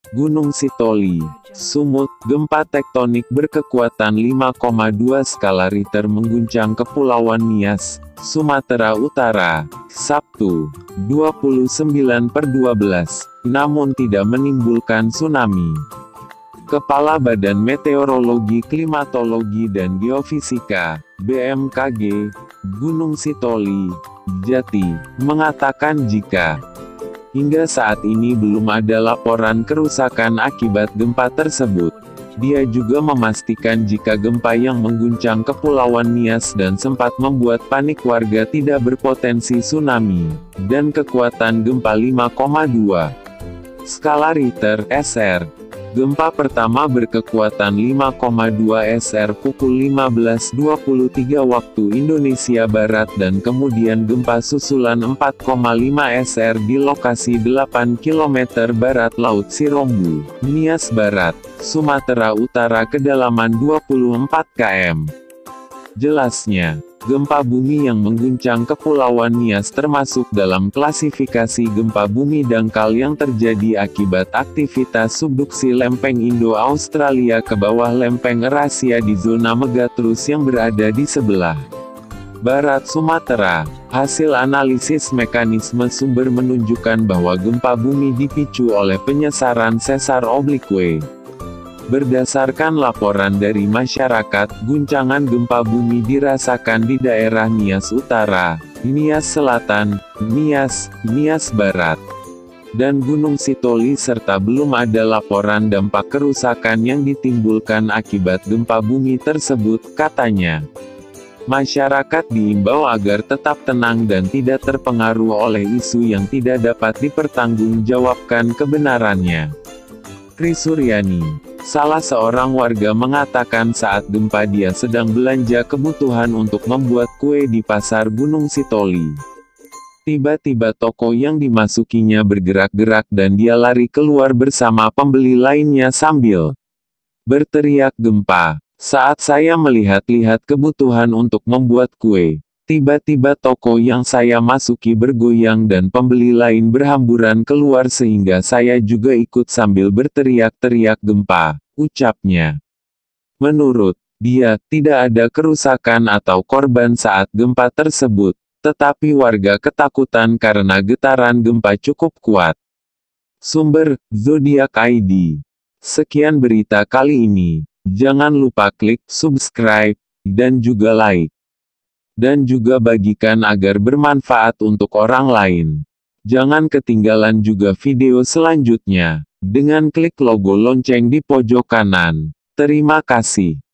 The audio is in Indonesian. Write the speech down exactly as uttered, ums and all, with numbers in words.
Gunung Sitoli, Sumut, gempa tektonik berkekuatan lima koma dua skala Richter mengguncang Kepulauan Nias, Sumatera Utara, Sabtu, dua puluh sembilan per dua belas, namun tidak menimbulkan tsunami. Kepala Badan Meteorologi, Klimatologi dan Geofisika, B M K G, Gunung Sitoli, Jati, mengatakan jika hingga saat ini belum ada laporan kerusakan akibat gempa tersebut. Dia juga memastikan jika gempa yang mengguncang Kepulauan Nias dan sempat membuat panik warga tidak berpotensi tsunami, dan kekuatan gempa lima koma dua skala Richter S R. Gempa pertama berkekuatan lima koma dua S R pukul lima belas dua puluh tiga waktu Indonesia Barat dan kemudian gempa susulan empat koma lima S R di lokasi delapan kilometer barat Laut Sirombu, Nias Barat, Sumatera Utara kedalaman dua puluh empat kilometer. Jelasnya, gempa bumi yang mengguncang Kepulauan Nias termasuk dalam klasifikasi gempa bumi dangkal yang terjadi akibat aktivitas subduksi lempeng Indo-Australia ke bawah lempeng Eurasia di zona Megatrus yang berada di sebelah barat Sumatera. Hasil analisis mekanisme sumber menunjukkan bahwa gempa bumi dipicu oleh penyesaran sesar oblique. Berdasarkan laporan dari masyarakat, guncangan gempa bumi dirasakan di daerah Nias Utara, Nias Selatan, Nias, Nias Barat, dan Gunung Sitoli serta belum ada laporan dampak kerusakan yang ditimbulkan akibat gempa bumi tersebut, katanya. Masyarakat diimbau agar tetap tenang dan tidak terpengaruh oleh isu yang tidak dapat dipertanggungjawabkan kebenarannya. Tri Suryani, salah seorang warga mengatakan saat gempa dia sedang belanja kebutuhan untuk membuat kue di pasar Gunung Sitoli. Tiba-tiba toko yang dimasukinya bergerak-gerak dan dia lari keluar bersama pembeli lainnya sambil berteriak gempa. Saat saya melihat-lihat kebutuhan untuk membuat kue, tiba-tiba toko yang saya masuki bergoyang dan pembeli lain berhamburan keluar sehingga saya juga ikut sambil berteriak-teriak gempa, ucapnya. Menurut dia, tidak ada kerusakan atau korban saat gempa tersebut, tetapi warga ketakutan karena getaran gempa cukup kuat. Sumber, Zodiac I D. Sekian berita kali ini. Jangan lupa klik subscribe, dan juga like. Dan juga bagikan agar bermanfaat untuk orang lain. Jangan ketinggalan juga video selanjutnya, dengan klik logo lonceng di pojok kanan. Terima kasih.